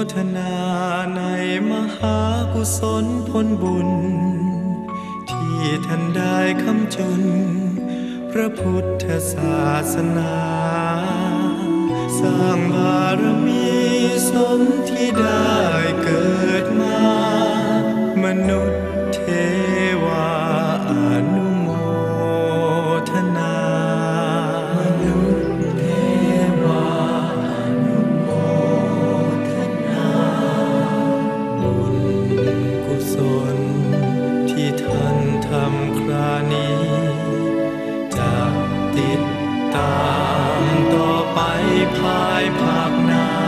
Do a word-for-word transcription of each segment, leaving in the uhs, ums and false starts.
ทนาในมหากุศลผลบุญที่ท่านได้คำจุนพระพุทธศาสนาสร้างบารมีสมที่ได้เกิดมามนุษย์เทวาอนุโมทนามนุษย์เทวาอนุโมทนาบุญกุศลที่ท่านทำครานี้จะติดตามต่อไปภายภาคหน้า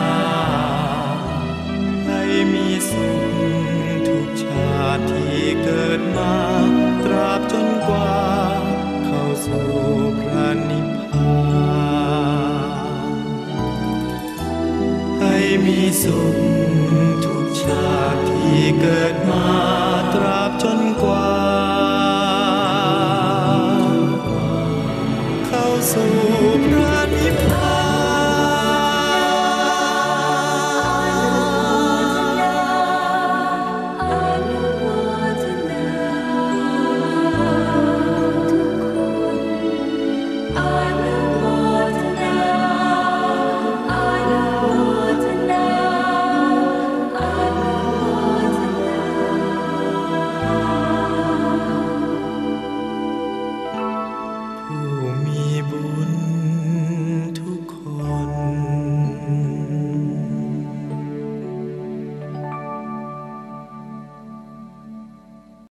ให้มีสุขทุกชาติที่เกิดมาตราบจนกว่าเข้าสู่พระนิพพานให้มีสุขทุกชาติที่เกิดมาตราบจนกว่าเข้าสู่พระนิพพานผู้มีบุญ